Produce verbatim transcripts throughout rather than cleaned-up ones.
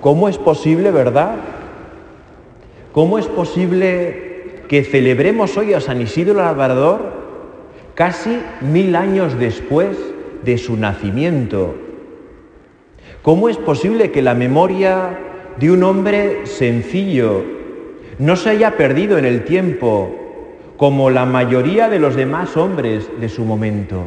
¿Cómo es posible, verdad? ¿Cómo es posible que celebremos hoy a San Isidro Labrador casi mil años después de su nacimiento? ¿Cómo es posible que la memoria de un hombre sencillo no se haya perdido en el tiempo como la mayoría de los demás hombres de su momento?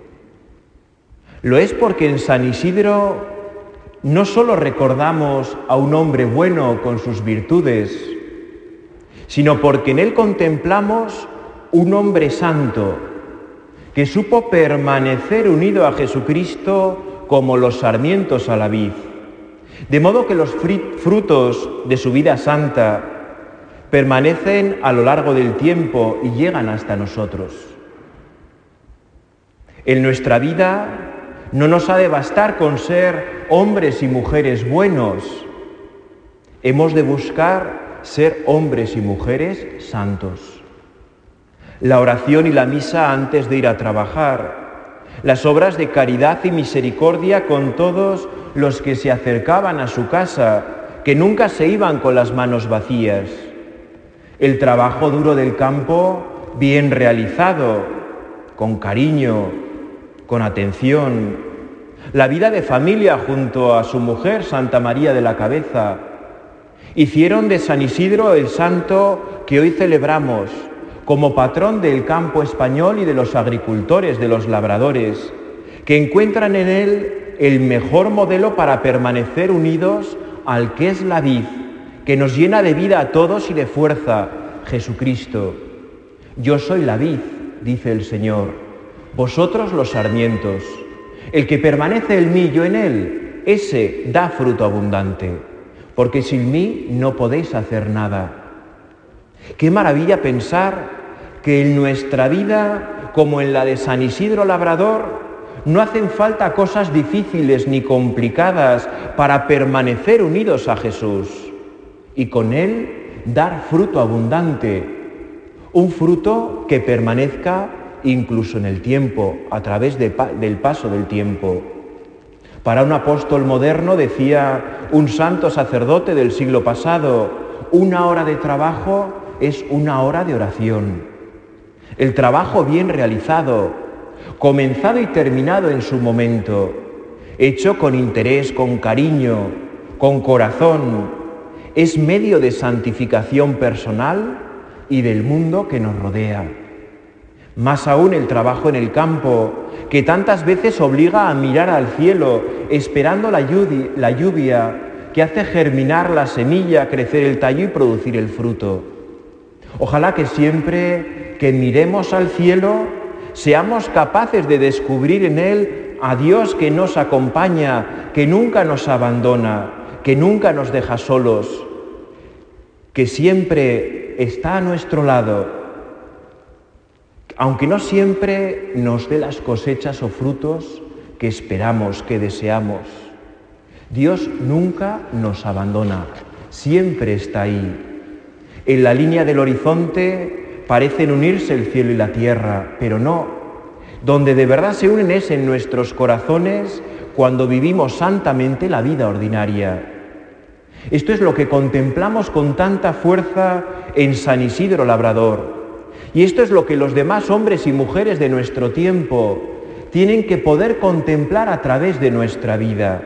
Lo es porque en San Isidro no solo recordamos a un hombre bueno con sus virtudes, sino porque en él contemplamos un hombre santo que supo permanecer unido a Jesucristo como los sarmientos a la vid, de modo que los frutos de su vida santa permanecen a lo largo del tiempo y llegan hasta nosotros. En nuestra vida no nos ha de bastar con ser hombres y mujeres buenos. Hemos de buscar ser hombres y mujeres santos. La oración y la misa antes de ir a trabajar, las obras de caridad y misericordia con todos los que se acercaban a su casa, que nunca se iban con las manos vacías. El trabajo duro del campo bien realizado, con cariño, con atención. La vida de familia junto a su mujer, Santa María de la Cabeza, hicieron de San Isidro el santo que hoy celebramos como patrón del campo español y de los agricultores, de los labradores, que encuentran en él el mejor modelo para permanecer unidos al que es la vid, que nos llena de vida a todos y de fuerza, Jesucristo. Yo soy la vid, dice el Señor, vosotros los sarmientos. El que permanece en mí, yo en él, ese da fruto abundante, porque sin mí no podéis hacer nada. Qué maravilla pensar que en nuestra vida, como en la de San Isidro Labrador, no hacen falta cosas difíciles ni complicadas para permanecer unidos a Jesús y con Él dar fruto abundante, un fruto que permanezca incluso en el tiempo, a través de, del paso del tiempo. Para un apóstol moderno, decía un santo sacerdote del siglo pasado, una hora de trabajo es una hora de oración. El trabajo bien realizado, comenzado y terminado en su momento, hecho con interés, con cariño, con corazón, es medio de santificación personal y del mundo que nos rodea. Más aún el trabajo en el campo, que tantas veces obliga a mirar al cielo, esperando la lluvia, la lluvia que hace germinar la semilla, crecer el tallo y producir el fruto. Ojalá que siempre que miremos al cielo seamos capaces de descubrir en él a Dios que nos acompaña, que nunca nos abandona, que nunca nos deja solos, que siempre está a nuestro lado, aunque no siempre nos dé las cosechas o frutos que esperamos, que deseamos. Dios nunca nos abandona, siempre está ahí. En la línea del horizonte parecen unirse el cielo y la tierra, pero no. Donde de verdad se unen es en nuestros corazones cuando vivimos santamente la vida ordinaria. Esto es lo que contemplamos con tanta fuerza en San Isidro Labrador. Y esto es lo que los demás hombres y mujeres de nuestro tiempo tienen que poder contemplar a través de nuestra vida.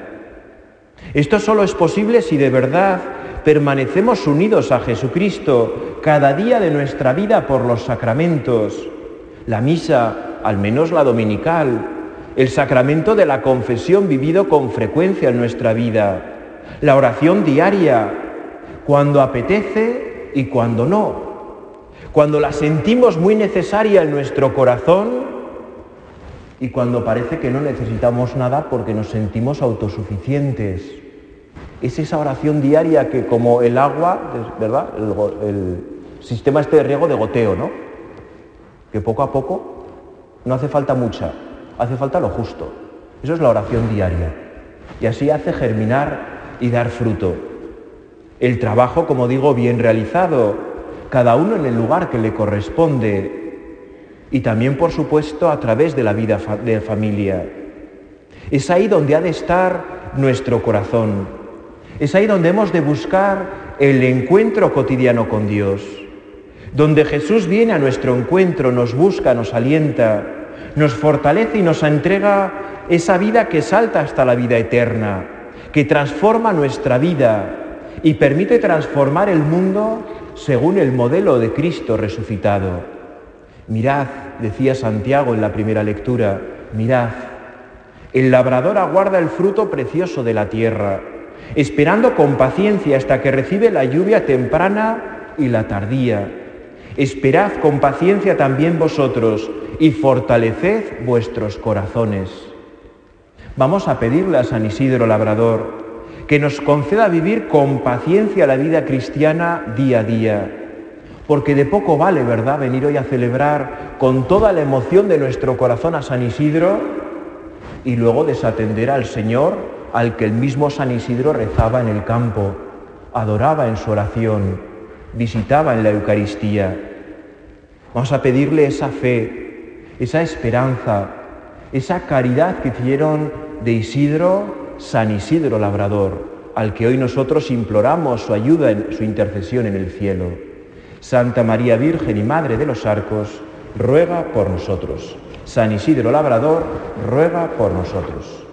Esto solo es posible si de verdad permanecemos unidos a Jesucristo cada día de nuestra vida por los sacramentos, la misa, al menos la dominical, el sacramento de la confesión vivido con frecuencia en nuestra vida, la oración diaria, cuando apetece y cuando no, cuando la sentimos muy necesaria en nuestro corazón y cuando parece que no necesitamos nada porque nos sentimos autosuficientes. Es esa oración diaria que, como el agua, ¿verdad? El, el sistema este de riego de goteo, ¿no? Que poco a poco no hace falta mucha, hace falta lo justo. Eso es la oración diaria. Y así hace germinar y dar fruto. El trabajo, como digo, bien realizado, cada uno en el lugar que le corresponde. Y también, por supuesto, a través de la vida de familia. Es ahí donde ha de estar nuestro corazón. Es ahí donde hemos de buscar el encuentro cotidiano con Dios, donde Jesús viene a nuestro encuentro, nos busca, nos alienta, nos fortalece y nos entrega esa vida que salta hasta la vida eterna, que transforma nuestra vida y permite transformar el mundo según el modelo de Cristo resucitado. Mirad, decía Santiago en la primera lectura, mirad, el labrador aguarda el fruto precioso de la tierra, esperando con paciencia hasta que recibe la lluvia temprana y la tardía. Esperad con paciencia también vosotros y fortaleced vuestros corazones. Vamos a pedirle a San Isidro Labrador que nos conceda vivir con paciencia la vida cristiana día a día, porque de poco vale, ¿verdad?, venir hoy a celebrar con toda la emoción de nuestro corazón a San Isidro y luego desatender al Señor, al que el mismo San Isidro rezaba en el campo, adoraba en su oración, visitaba en la Eucaristía. Vamos a pedirle esa fe, esa esperanza, esa caridad que hicieron de Isidro San Isidro Labrador, al que hoy nosotros imploramos su ayuda, en su intercesión en el cielo. Santa María Virgen y Madre de los Arcos, ruega por nosotros. San Isidro Labrador, ruega por nosotros.